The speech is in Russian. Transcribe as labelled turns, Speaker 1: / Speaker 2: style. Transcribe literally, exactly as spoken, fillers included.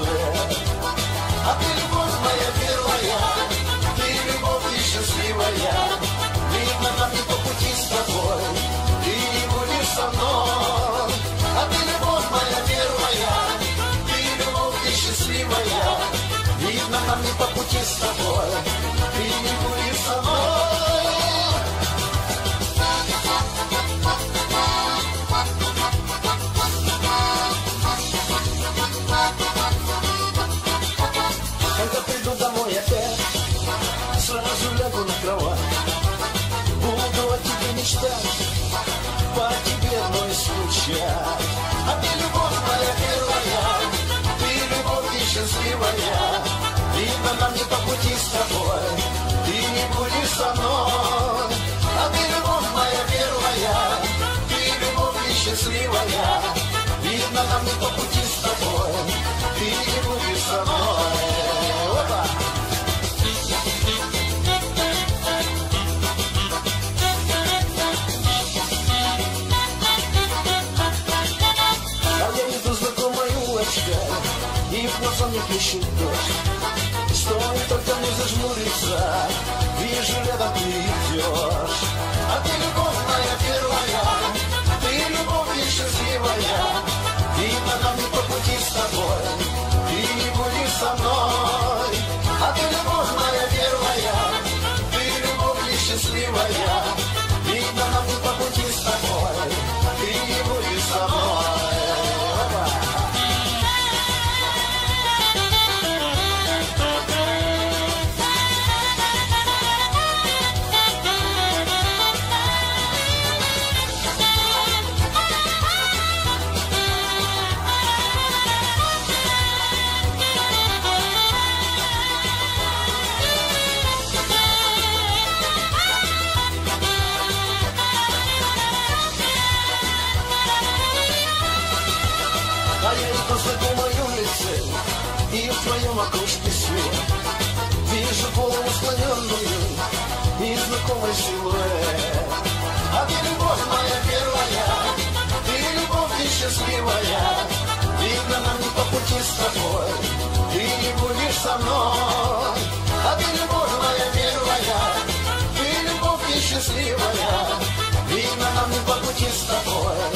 Speaker 1: силуэт. А ты любовь моя первая, ты любовь ты счастливая. Видно, нам не по пути с тобой, ты не будешь со мной. А ты любовь моя первая, ты любовь ты счастливая. Видно, нам не по пути с тобой, ты не будешь со мной. Когда приду домой опять, сразу лягу на кровать, буду о тебе мечтать, по тебе одной скучать. А ты любовь моя первая, ты любовь ты счастливая. Видно, нам не по пути с тобой, ты не будешь со мной. А ты любовь моя первая, ты любовь ты счастливая. Видно, нам не по пути с тобой, ты не будешь со мной. Опа! А я иду знакомой улочкой, и в глаза мне плещет дождь. Стоит только мне зажмуриться, вижу, рядом ты идешь. А ты любовь моя первая, ты любовь ты счастливая. Видно, нам не по пути с тобой, ты не будешь со мной. А ты любовь моя первая, ты любовь ты счастливая. Видно, нам не по пути с тобой, ты не будешь со мной. А я иду знакомой улице, и в твоем окошке свет. Вижу голову склоненную и знакомый силуэт. А ты любовь моя первая, ты любовь ты счастливая. Видно, нам не по пути с тобой, ты не будешь со мной. А ты любовь моя первая, ты любовь ты счастливая. Видно, нам не по пути с тобой,